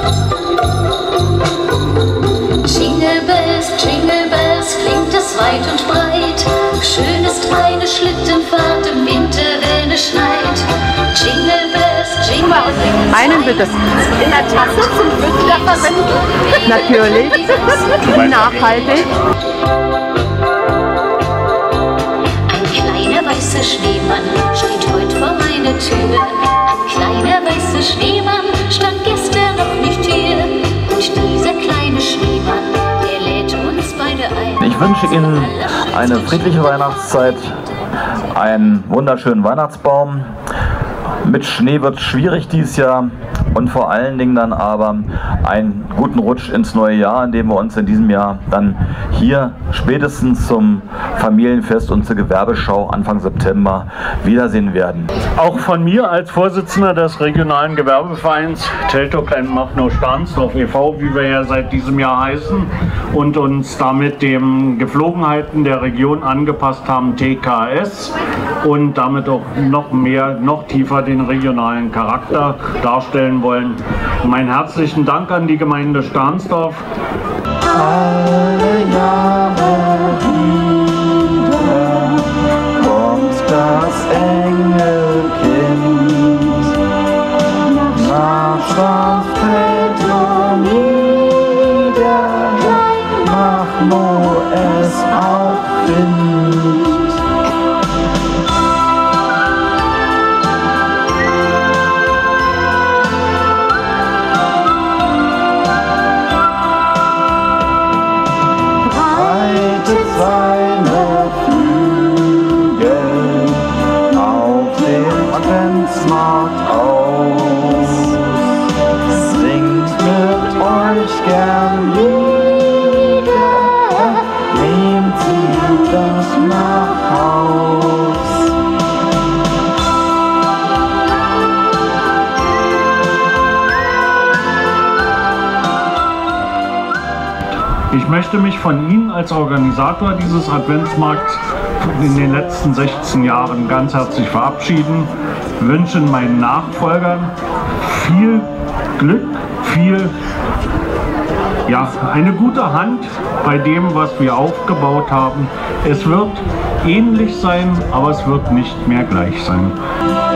Jingle Bells, klingt es weit und breit. Schön ist eine Schlittenfahrt im Winter, wenn es schneit. Jingle Bells, einen bitte. in der Tasse zum Wiederverwenden. Natürlich, nachhaltig. Ein kleiner weißer Schneemann steht heute vor meiner Tür. Ein kleiner weißer Schneemann stand gestern noch nicht hier. Und dieser kleine Schneemann, der lädt uns beide ein. Ich wünsche Ihnen eine friedliche Weihnachtszeit, einen wunderschönen Weihnachtsbaum. Mit Schnee wird es schwierig dieses Jahr und vor allen Dingen dann aber einen guten Rutsch ins neue Jahr, in dem wir uns in diesem Jahr dann hier spätestens zum Familienfest und zur Gewerbeschau Anfang September wiedersehen werden. Auch von mir als Vorsitzender des regionalen Gewerbevereins Teltow-Kleinmachnow-Stahnsdorf e.V., wie wir ja seit diesem Jahr heißen und uns damit den Gepflogenheiten der Region angepasst haben, TKS, und damit auch noch tiefer den regionalen Charakter darstellen wollen. Meinen herzlichen Dank an die Gemeinde Stahnsdorf. Alle Jahre wieder kommt das Engelkind nach Schwarzfeld und nieder, Machnow es auch findet. Seine Flügel auf dem Adventsmarkt aus, singt mit euch gern Lieder, nehmt sie das nach Haus. Ich möchte mich von Ihnen als Organisator dieses Adventsmarkts in den letzten 16 Jahren ganz herzlich verabschieden, wünschen meinen Nachfolgern viel Glück, eine gute Hand bei dem, was wir aufgebaut haben. Es wird ähnlich sein, aber es wird nicht mehr gleich sein.